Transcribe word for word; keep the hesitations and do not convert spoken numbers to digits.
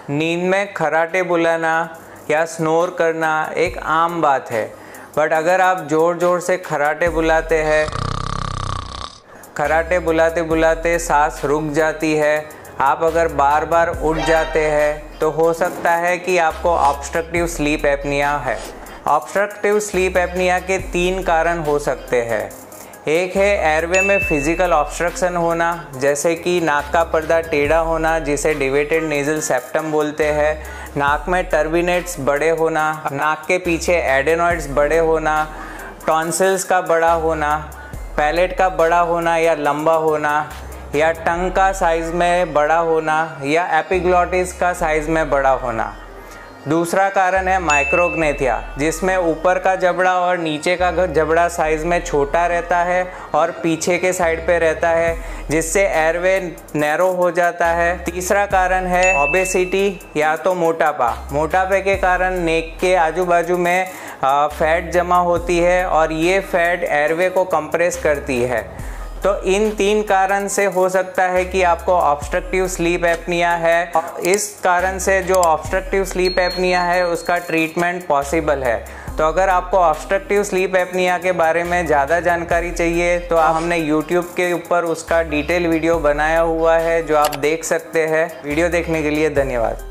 नींद में खर्राटे बुलाना या स्नोर करना एक आम बात है, बट अगर आप ज़ोर ज़ोर से खर्राटे बुलाते हैं, खर्राटे बुलाते बुलाते सांस रुक जाती है, आप अगर बार बार उठ जाते हैं तो हो सकता है कि आपको ऑब्स्ट्रक्टिव स्लीप एपनिया है। ऑब्स्ट्रक्टिव स्लीप एपनिया के तीन कारण हो सकते हैं। एक है एयरवे में फिजिकल ऑब्स्ट्रक्शन होना, जैसे कि नाक का पर्दा टेढ़ा होना जिसे डिवेटेड नेजल सेप्टम बोलते हैं, नाक में टर्बिनेट्स बड़े होना, नाक के पीछे एडेनॉइड्स बड़े होना, टॉन्सिल्स का बड़ा होना, पैलेट का बड़ा होना या लंबा होना, या टंग का साइज़ में बड़ा होना या एपिग्लॉटिस का साइज़ में बड़ा होना। दूसरा कारण है माइक्रोग्नेथिया, जिसमें ऊपर का जबड़ा और नीचे का जबड़ा साइज़ में छोटा रहता है और पीछे के साइड पे रहता है, जिससे एयरवे नैरो हो जाता है। तीसरा कारण है ओबेसिटी या तो मोटापा। मोटापे के कारण नेक के आजू बाजू में फैट जमा होती है और ये फैट एयरवे को कंप्रेस करती है। तो इन तीन कारण से हो सकता है कि आपको ऑब्स्ट्रक्टिव स्लीप एपनिया है। इस कारण से जो ऑब्स्ट्रक्टिव स्लीप एपनिया है उसका ट्रीटमेंट पॉसिबल है। तो अगर आपको ऑब्स्ट्रक्टिव स्लीप एपनिया के बारे में ज़्यादा जानकारी चाहिए तो हमने यूट्यूब के ऊपर उसका डिटेल वीडियो बनाया हुआ है जो आप देख सकते हैं। वीडियो देखने के लिए धन्यवाद।